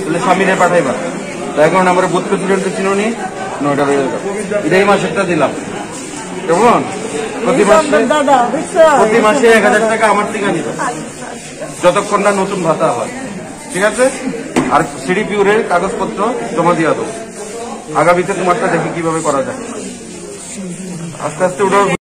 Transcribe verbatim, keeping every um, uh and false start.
তাহলে স্বামীরে পাঠাইবা। এখন আমার বুথ প্রেসিডেন্টের চিনি নয়টা বেজে যাবে। এটাই মাসেরটা দিলাম কেমন? প্রতি মাসে প্রতি মাসে এক হাজার টাকা আমার থেকে নিবে যতক্ষণ না নতুন ভাতা হয়, ঠিক আছে? আর সিডিপিউরের কাগজপত্র জমা দিয়া দেবো। আগামীতে তোমারটা দেখি কিভাবে করা যায়। আস্তে আস্তে ওটা